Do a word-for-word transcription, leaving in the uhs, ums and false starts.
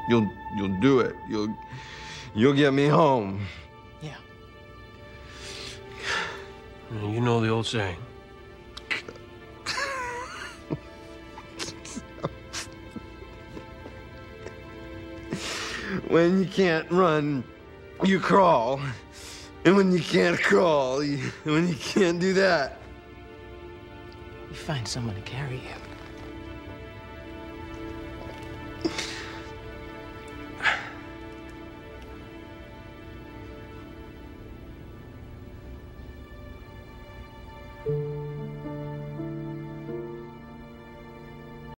You'll you'll do it. You'll you'll get me home. Yeah. You know the old saying. When you can't run, you crawl. And when you can't crawl, you, when you can't do that, You find someone to carry you.